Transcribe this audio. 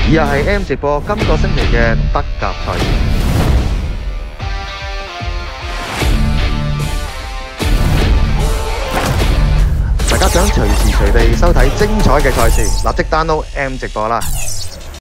以下係 M 直播今個星期嘅德甲賽事。大家想隨時隨地收睇精彩嘅賽事，立即 download M 直播啦！